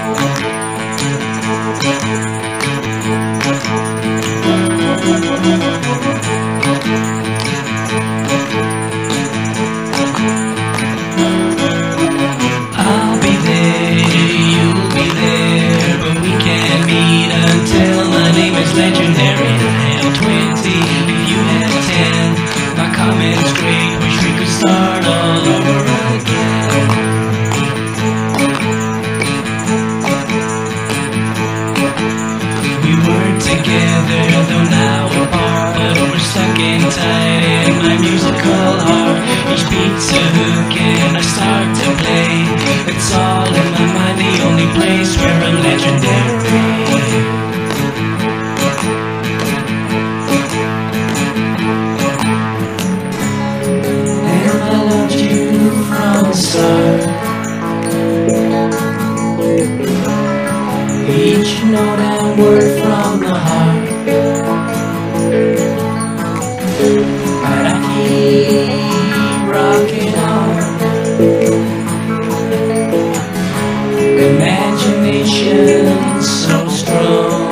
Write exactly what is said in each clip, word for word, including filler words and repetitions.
I'll be there, you'll be there, but we can't meet until my name is legendary. I have twenty, you have ten. My comment's great, wish we could start all over again. We were together, though now we're apart, but we're stuck in tight in my musical heart. Each beat's a hook and I start to play. It's all in my mind, the only place where I'm legendary. And I loved you from the start. Each note and word from the heart. But I keep rocking on. Imagination so strong.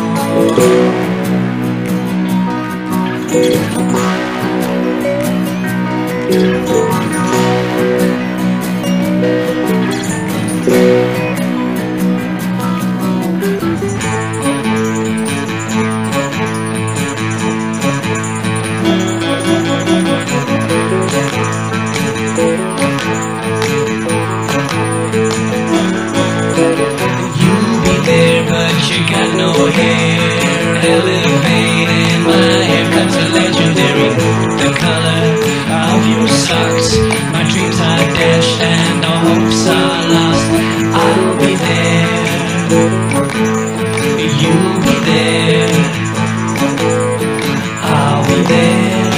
You got no hair, elevated, my haircut's a legendary. The color of your socks, my dreams are dashed and all hopes are lost. I'll be there, you'll be there, I'll be there,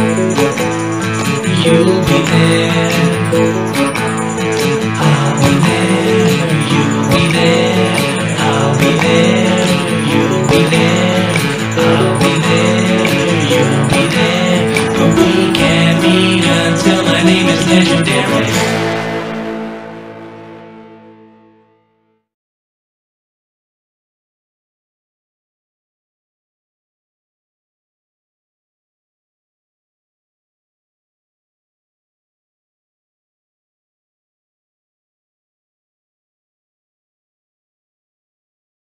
you'll be there, I'll be there, you'll be there, I'll be there, you'll be there, I'll be there, you'll be there, but we can't meet until my name is legendary.